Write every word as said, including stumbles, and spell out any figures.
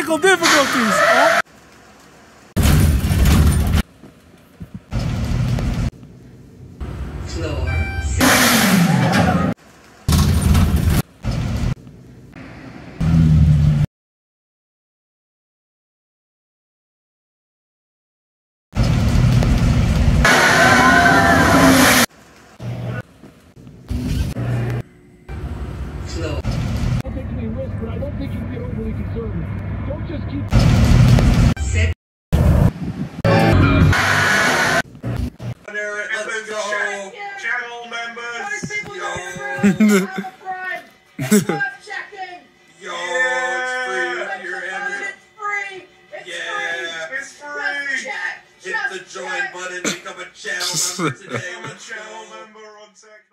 technical difficulties. Oh. Floor. Floor. I'll take any risk, but I don't think you can get overly conservative. Don't just keep... Sit. Let's go. Channel members. Yo. Checking. Yo, Yeah. it's free. You're in. It's free. It's Yeah, free. it's free. Check. Hit the join button, become a channel member today. I'm a channel member on Tech.